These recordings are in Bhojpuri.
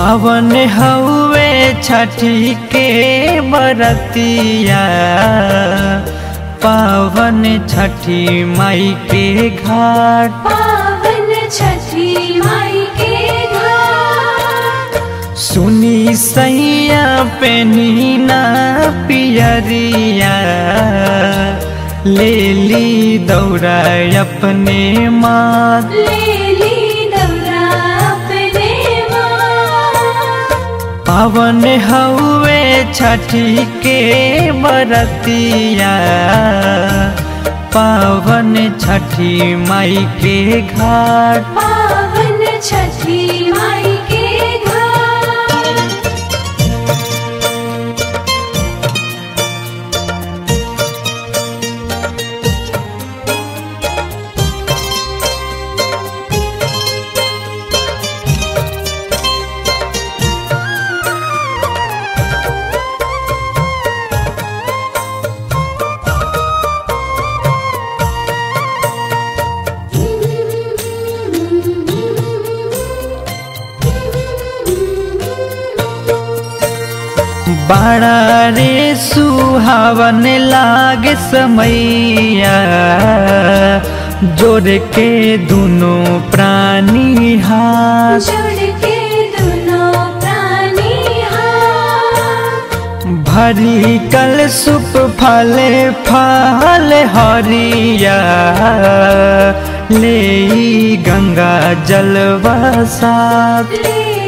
पावन हउवे छठी के बरतिया, पावन छठी माई के घाट, पावन छठी माई के घाट। सुनी सैया पेनी ना पियरिया, ले ली दौड़ा अपने मात, पावन हउवे छठी के बरतिया, पावन छठी माई के घाट, पावन छठी माई के घाट। बड़ा रे सुहावन लागे समैया, जोड़ के दोनों प्राणी हाथ, जोड़ के दोनों प्राणी हाथ। भरी कल सुप फले फल हरिया, ले गंगा जलवा साथ,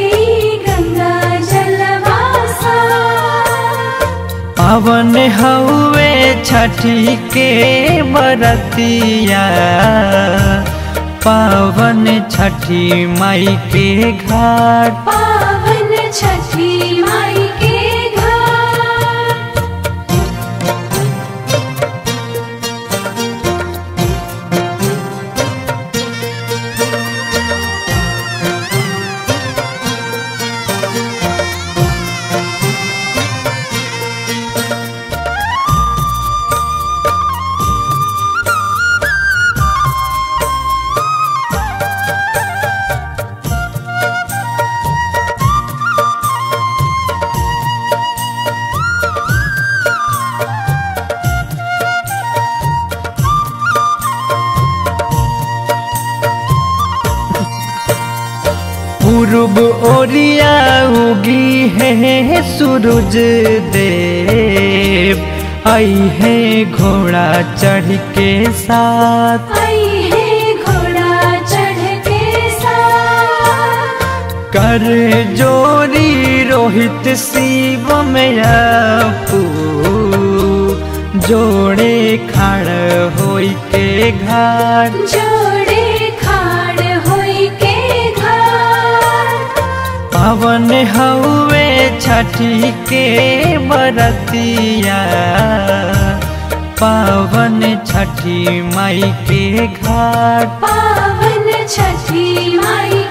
पावन हउवे छठी के बरतिया, पावन छठी माई के घाट, पावन छठी माई के घाट। पूर्व ओरिया उगी है सूरज देव, आई है घोड़ा चढ़ के साथ, आई है घोड़ा चढ़ के साथ। कर जोरी रोहित शिव में अपू, जोड़े खाड़ होई के घाट, जोड़े खाड़ होई के घाट। पावन हउवे छठी के बरतिया, पावन छठी माई के घाट, पावन छठी माई